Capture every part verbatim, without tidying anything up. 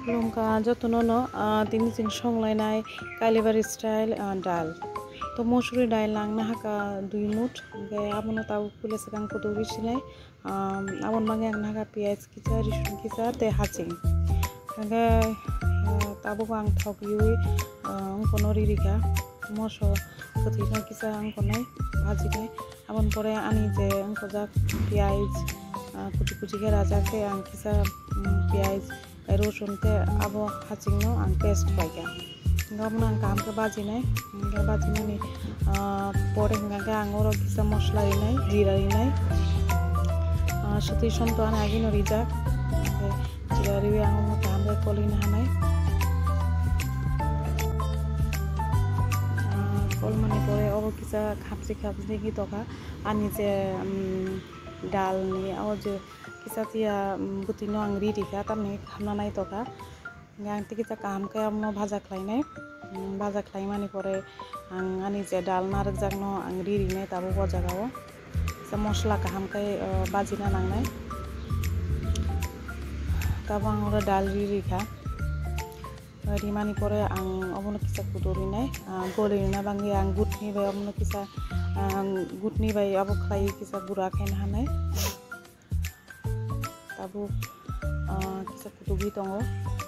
लंका जतनो तीन दिन संलायनाय kailaibari style दाल तो मसुरी दाल लांगना हाका दुई मुठ ओमफ्राय आबनो ताबो पुले सिगां कुदुरि सिनाय आबन मांगे आंना हाका पियाज किसा रिसुन किसा ते हाचिं ओमफ्राय ताबो आं थगियो अंकोनो रिरिका मसो कथिनो किसा अंकोनाय भाजिनाय आबन परे आनी जे अंको जा पियाज कुचि कुचि के राजा के आं किसा पियाज रसुन ते आबो हाचिंनो आं पेस्ट बायगा गाबना आं काम के बाजिनाय ओमफ्राय बाजिनानै परे हंगा आं ओरो किसा मस्ला इनाय जीरा इनाय सती सन्तो आं आगिनो रिजा जीरा रिवे आं काम के कलिनो हानाय कल माने परे ओरो किसा खापसि खापसि की तका आनी जे दाल नि आव जे किसा तिया बुतिनो आं रिरिका तामने खामना नाय तका आं तिकिसा काम के आमनो भाजा खलायनाय भाजा खलाय माने परे आं आनी जे दाल नारक जागनो आं रिरिनाय ताबो बजागाव सा मस्ला काम के बाजिना नांनाय ताबो आं ओरो दाल रिरिका रिमानी परे आं अबनो किसा कुदुरिनाय गलिना बांगे आं गुटनि बाय अबनो किसा गुटनि बाय आबो खलाय किसा गुरा खायनो हानाय ताबो किसा कुदुबि दंgo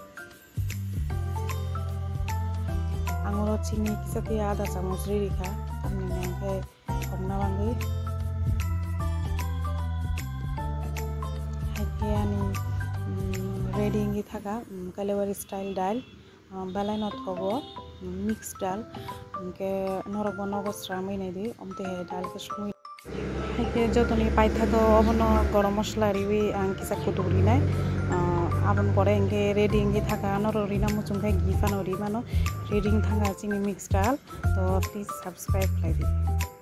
आंगरो चिनी किसा के आधा चामच रिरिका आंनि ओमफ्राय हमना बांगे हाइकेयानि रेडी इंगि थाका kailaibari स्टाइल दाल बालाय न थगो मिक्स दाल के नरक नगो स्रामै नायदि ओमते दाल के समै हाइके जतनि पाइथाको अबनो गरम मस्ला रिवि आं किसा कुदुरिनाय आबन परे इंगे रेडी इंगे थाका नरो रिना मुचुंखाय गिफानो रिमानो रेडी थांगा चिनि मिक्स दाल तो प्लीज सब्सक्राइब खालायदि।